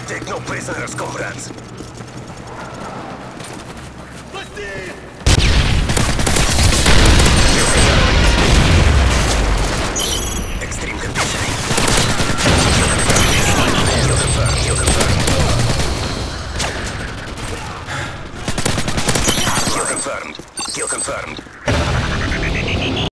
Take no prisoners, comrades. Extreme conditioning. You confirmed. You confirmed. You confirmed. You confirmed.